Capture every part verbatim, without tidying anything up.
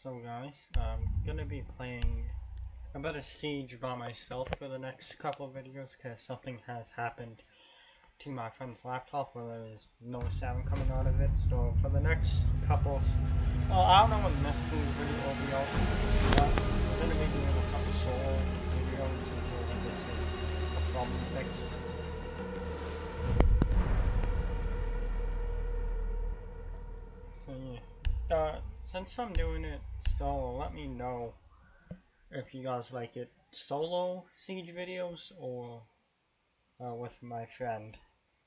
So guys, I'm gonna be playing a bit of Siege by myself for the next couple of videos because something has happened to my friend's laptop where there's no sound coming out of it. So for the next couple, well, I don't know when this Siege video will be out, but I'm gonna be doing a couple solo videos until this is a problem fixed. So yeah, uh, since I'm doing it solo, let me know if you guys like it solo Siege videos or uh, with my friend.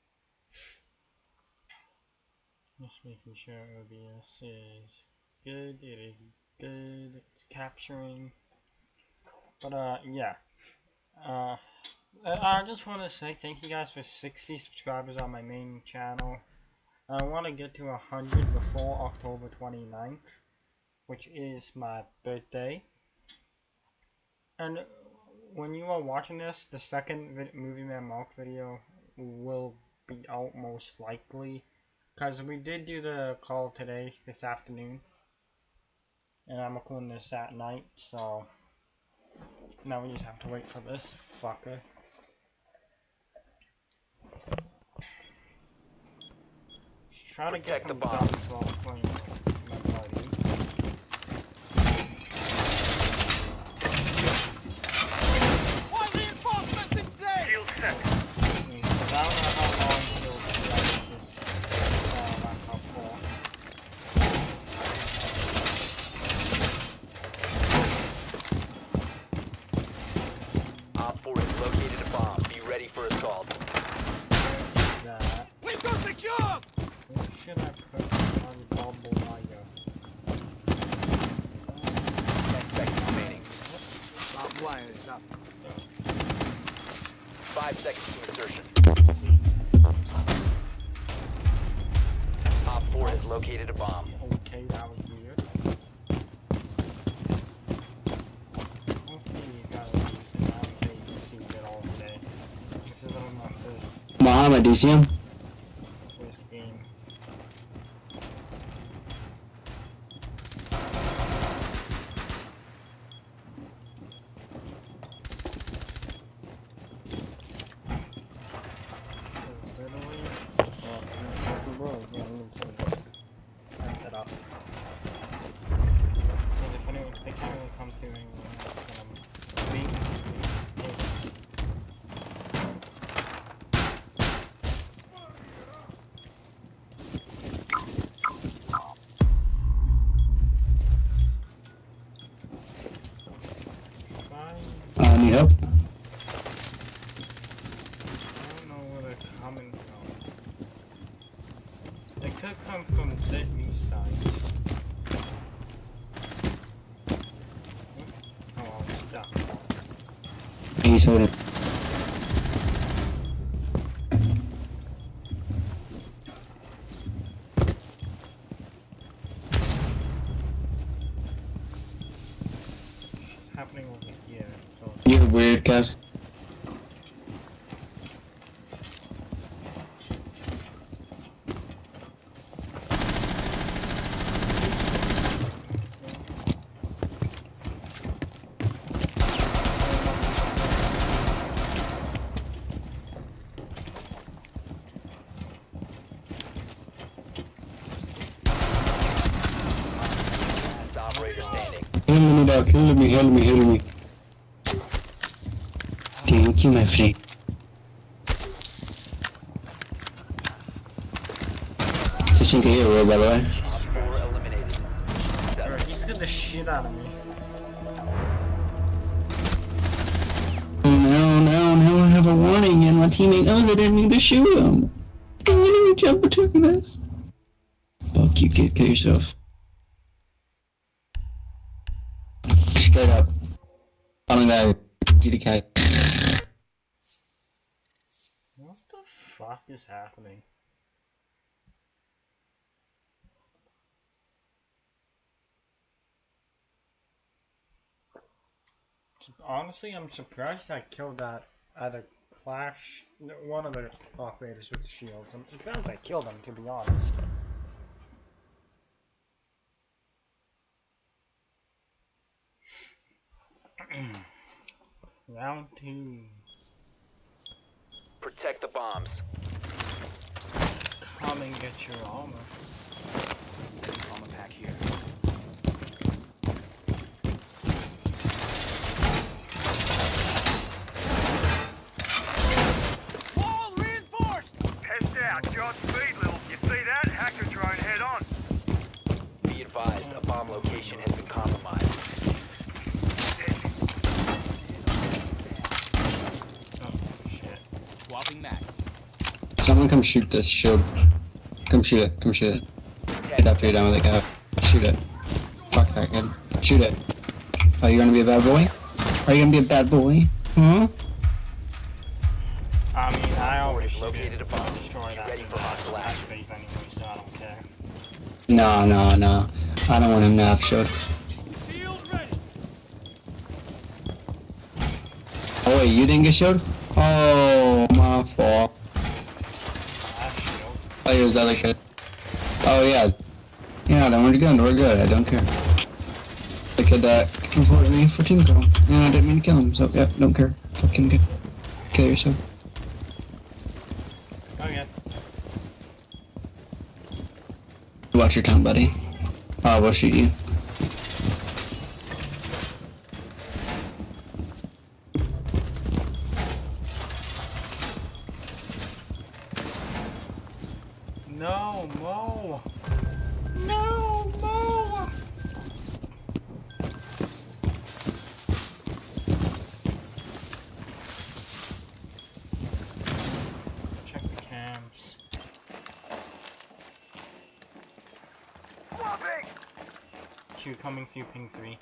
Just making sure O B S is good. It is good. It's capturing. But uh, yeah. Uh, I just want to say thank you guys for sixty subscribers on my main channel. I want to get to one hundred before October twenty-ninth, which is my birthday. And when you are watching this, the second Movie Man Mark video will be out most likely. Because we did do the call today, this afternoon. And I'm recording this at night, so now we just have to wait for this fucker. Just try to get some guns while playing with my party. I don't know how long it'll be like this uh, laptop for. Op four has located a bomb. Be ready for assault. Where is that? We got the job! Where should I put on bubble wire? Ten seconds remaining. That wire is up. Five seconds to insertion. Op four has located a bomb. Okay, that was weird. Hopefully you guys are using that and you can see it all today. This is one of my first, Mohammed, do you see him? first game. It's literally, well, it's world, yeah, I'm gonna tell you. I'm set up. And if anyone, they can't really come through anywhere when I'm speaking. I need help. I don't know where they're coming from. They could come from the east side. Oh, I'm stuck. He's holding. What's happening over here? So You're weird, Cass. Last operator standing. Heal me, dog. Heal me, heal me, heal me. Thank you, my friend. Touching here, by the way. Op four eliminated. Alright, he scared the shit out of me. No, no, no, I have a warning, and my teammate knows I didn't mean to shoot him. I didn't mean to jump between us. Fuck you, kid. Kill yourself. Straight up. On the guy. G D K. What the fuck is happening? Honestly, I'm surprised I killed that either Clash, one of the operators with shields. I'm surprised I killed him, to be honest. Round two. Protect the bombs. Come and get your armor. Armor pack here. Wall reinforced! Pest out, John Speed little. You see that? Hacker drone head on. Be advised, a bomb location has been compromised. Oh, shit. Swapping max. Someone come shoot this shield. Come shoot it. Come shoot it. Get after you down with the guy. Shoot it. Fuck that kid. Shoot it. Are you gonna be a bad boy? Are you gonna be a bad boy? Hmm? I mean, I Four always has shoot located it. a bomb. I'll destroy Be that ready in for the hostile last action. phase anyway, so I don't care. No, no, no. I don't want him to have shield. Shield ready! Oh wait, you didn't get shield? Oh, my fault. I have shield. Oh, it was the other kid. Oh yeah. Yeah, then we're good. We're good. I don't care. The kid that reported me for team call. And I didn't mean to kill him, so yeah, don't care. Fucking good. Kill yourself. Okay. Watch your tongue, buddy. I will shoot you. No, Mo! No, Mo! Check the cams. Two coming through ping three.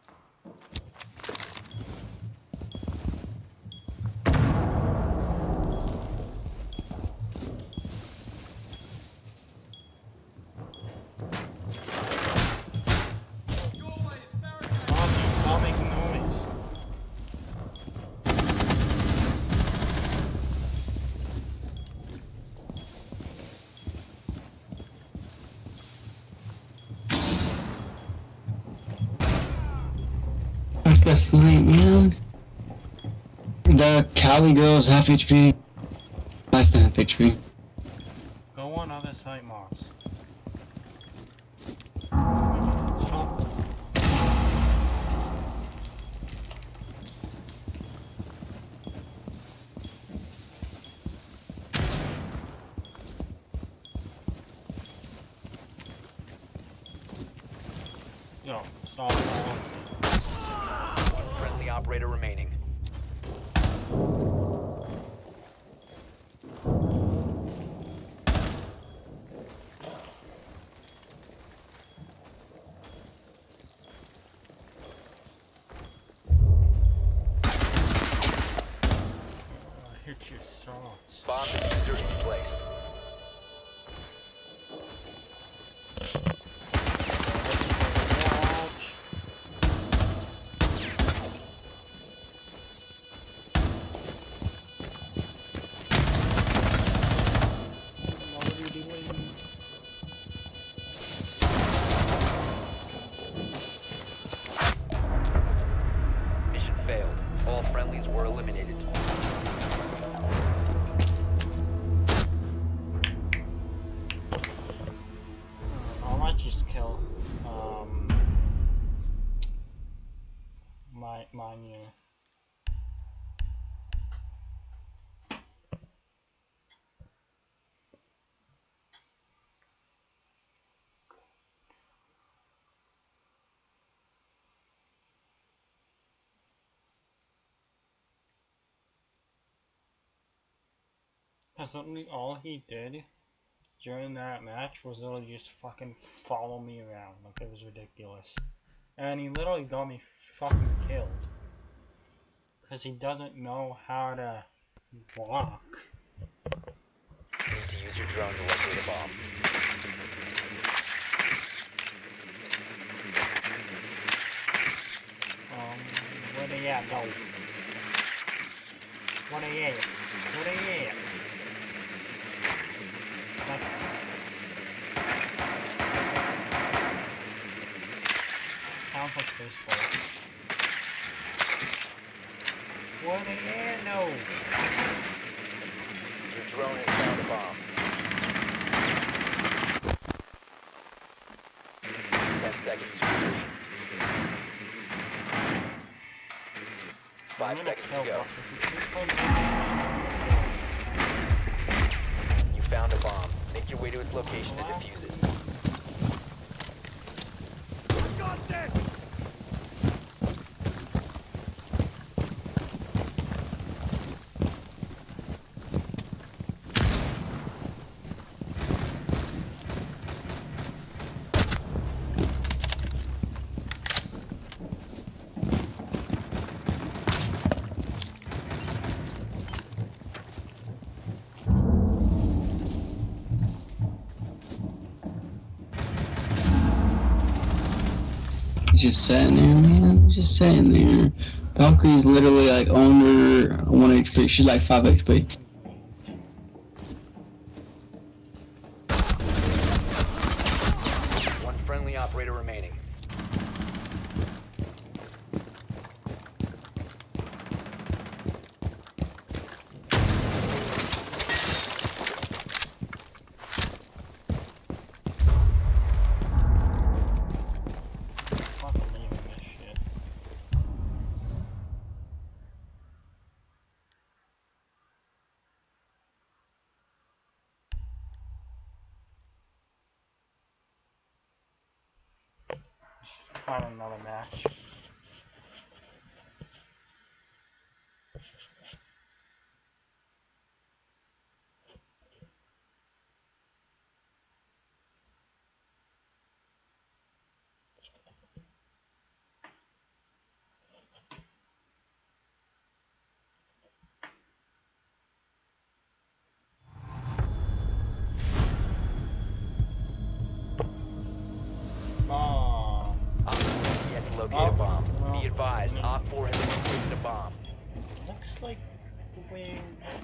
Mommy, stop making noise. Fuck that snipe, man. The Cali girl's half H P. Less than half H P. Go on other site marks. Stop. Yo, stop following me. One friendly operator remaining. Uh, hit your shots. Bomb diffuser in place. Watch. What are you doing? Mission failed. All friendlies were eliminated. I might just kill um my my new. Cause literally all he did during that match was literally just fucking follow me around. Like, it was ridiculous. And he literally got me fucking killed. Because he doesn't know how to block. You need to use your drone to locate a bomb. Um, where they at, go? Where they at? Where they at? That's... Sounds like baseball. are they there? No. Your drone has found a bomb. Ten seconds to complete. Five I'm gonna seconds kill to go. Buck if he keeps fighting. You found a bomb. Make your way to its location and defuse it. I got this! He's just sitting there, man. He's just sitting there. Valkyrie's literally like under one H P. She's like five H P. One friendly operator remaining. Fucking leaving this shit. Find another match. Bomb. Op four yet to locate Oh, a bomb. well, Be advised, mm. Op four has located a bomb. Looks like the way.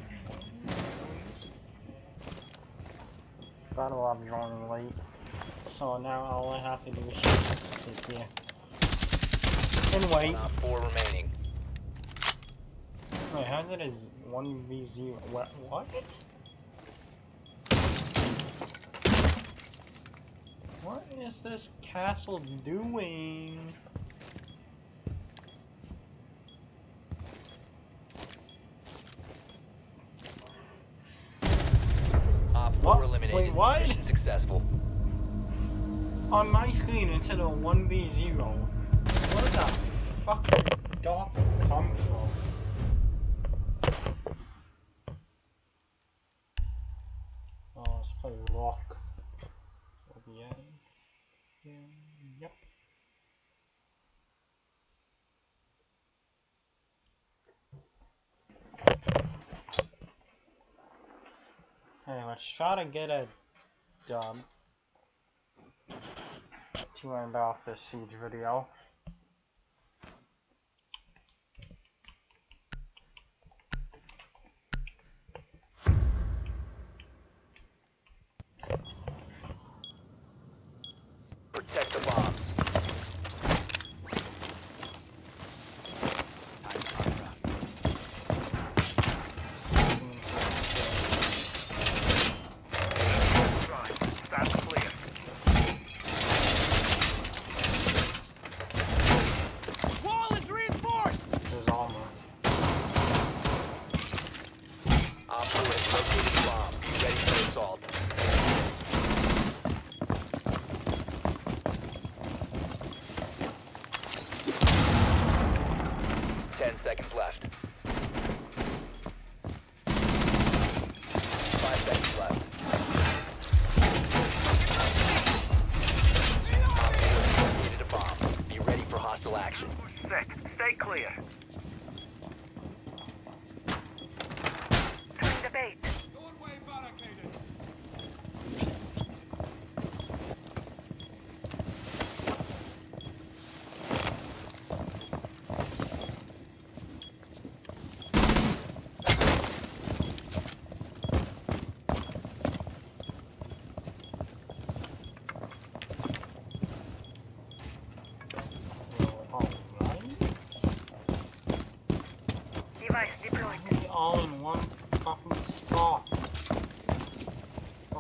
Battle I'm joining late, so now all I have to do is just sit here and wait. One Op four remaining. Wait, how did it one v zero? What? What? What is this castle doing? Op four What? eliminated. Wait, what? Mission successful. On my screen instead of one v zero. Where the fuck did Doc come from? Oh, let's play rock. O B S. Yep. Hey, let's try to get a dub to end off this siege video. Protect the bombs. Time to turn around. Right, that's clear.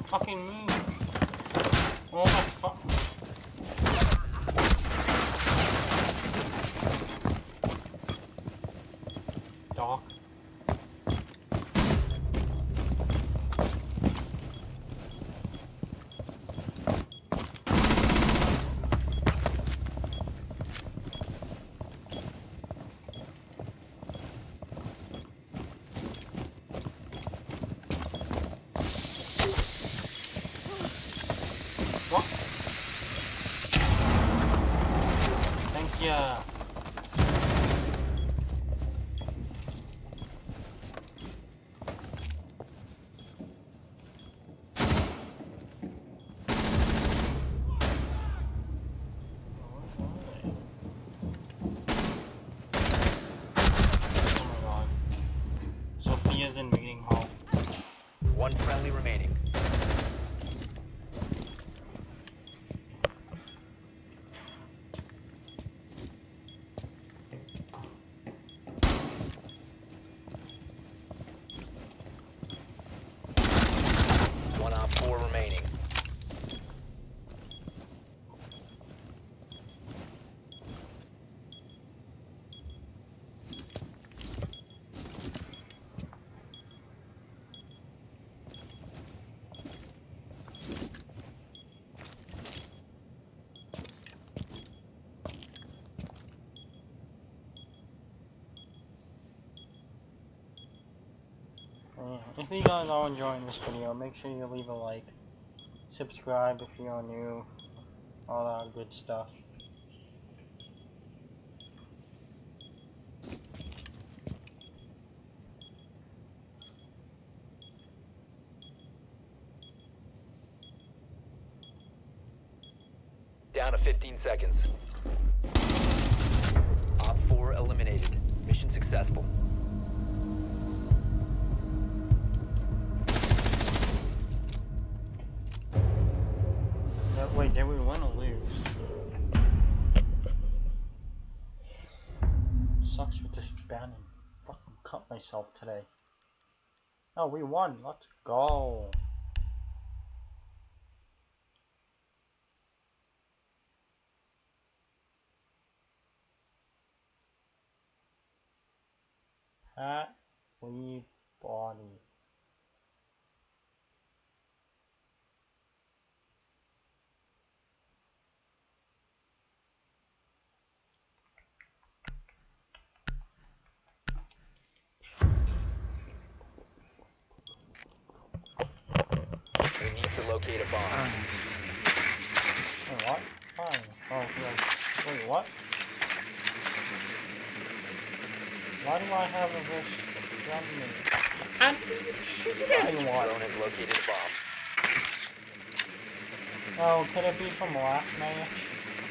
Fucking move. Oh my fuck. Doc. What? Thank ya. Sophia's in meeting hall. One friendly remaining. One op four remaining. Uh, if you guys are enjoying this video, make sure you leave a like, subscribe if you're new, all that good stuff. Down to fifteen seconds. Op four eliminated. Mission successful. Uh, wait, did we win or lose? Sucks with this ban and fucking cut myself today. Oh, we won. Let's go. Pat Lee Body. We need to locate a bomb. Wait, what? Fine. Oh, yeah. Wait, what? Why do I have a this gun me? I didn't even shoot anyone! Drone has located a bomb. Oh, could it be from last match?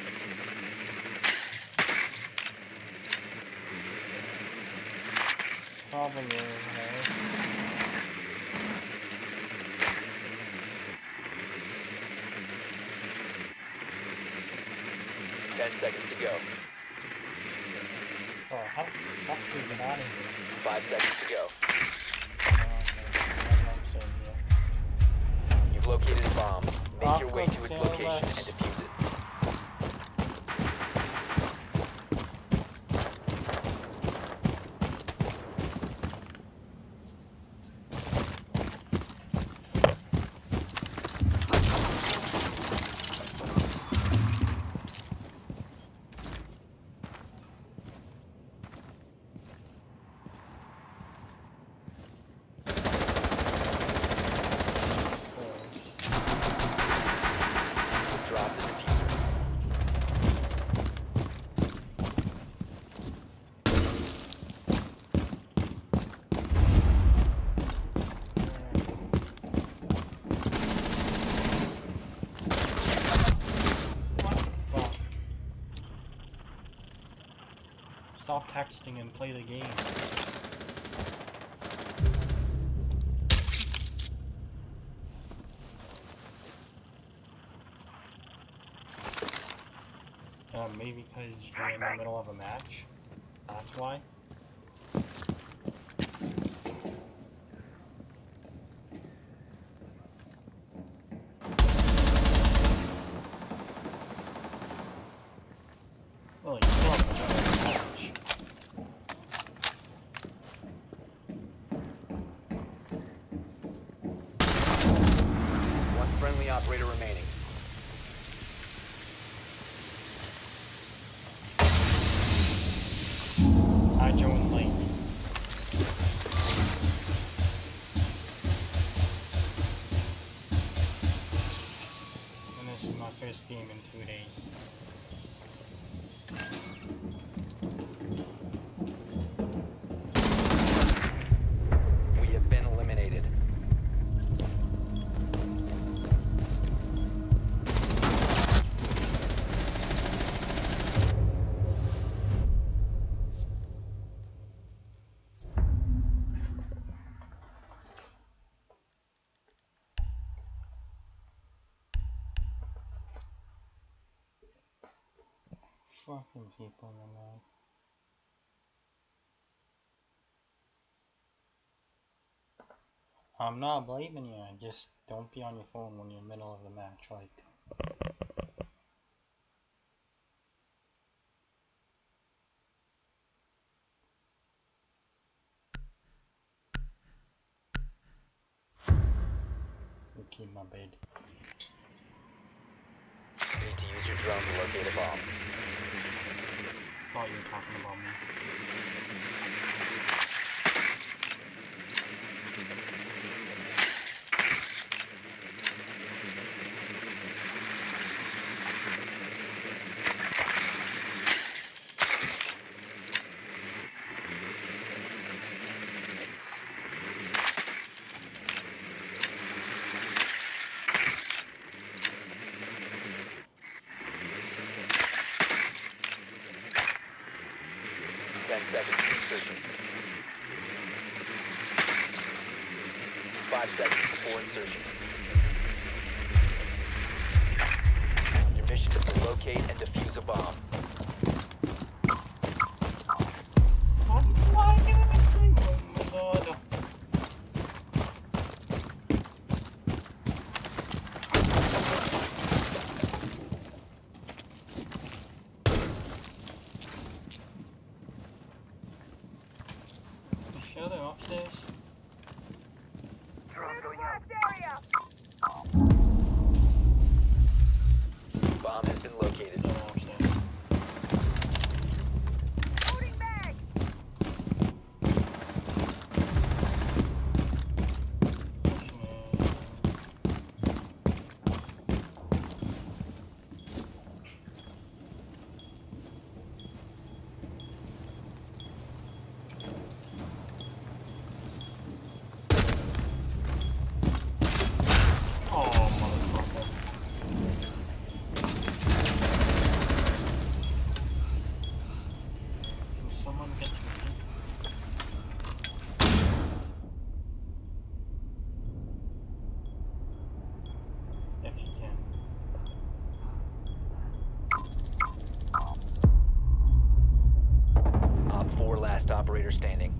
Probably is, hey? Ten seconds to go. Oh, how the fuck do we get out of here? Five seconds to go. Oh, okay. That's what I'm saying, yeah. You've located a bomb. Make your way to its Aqua location Taylor. and defuse it. Drop the diffuser. What the fuck? Stop texting and play the game. Uh, maybe because you're in the middle of a match. That's why. operator remaining. I joined late. And this is my first game in two days. We have been eliminated. Fucking people in the map. I'm not blaming you, just don't be on your phone when you're in the middle of the match, like. You keep my bed. Need to use your drone to locate a bomb. Thought you were talking about me. Ten seconds insertion. Five seconds before insertion. Your mission is to locate and defuse a bomb. I'm sliding in this thing. Oh my god. Sure, they're upstairs. Bomb has been located. They're upstairs. Oh, motherfucker. Can someone get to me? If you can. Op four last operator standing.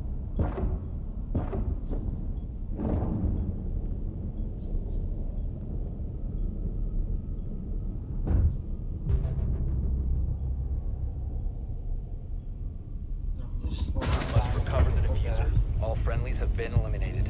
I'm just slowing Must down recover the for diffuser. death. All friendlies have been eliminated.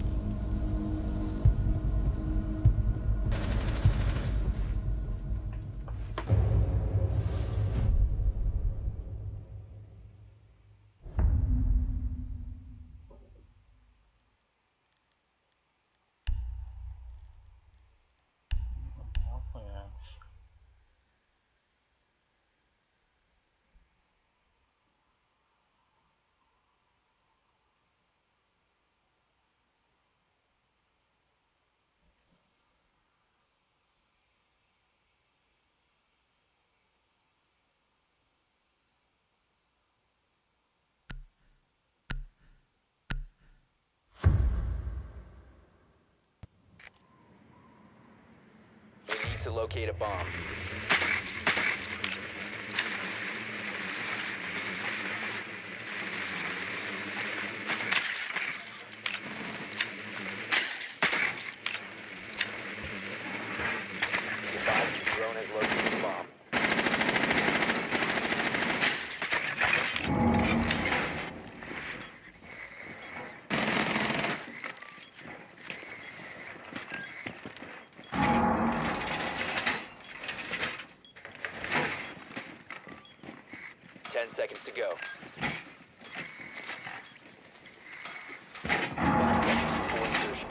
I'll play Ash. We need to locate a bomb. Advise your drone has located a bomb. go. Full insertion.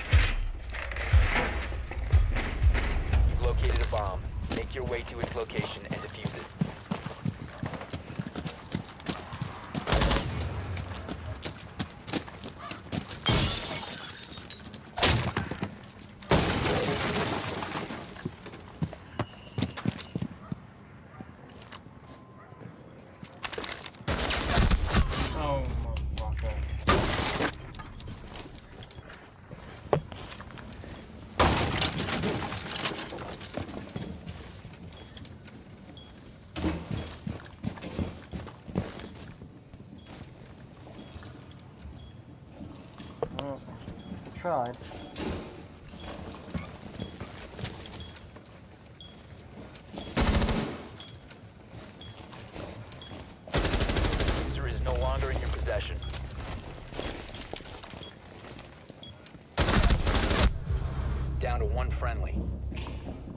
You've located a bomb. Make your way to its location and defuse it. Oh, motherfucker. Well, tried. User is no longer in your possession. Down to one friendly.